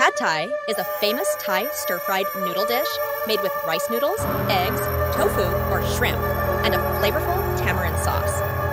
Pad Thai is a famous Thai stir-fried noodle dish made with rice noodles, eggs, tofu, or shrimp, and a flavorful tamarind sauce.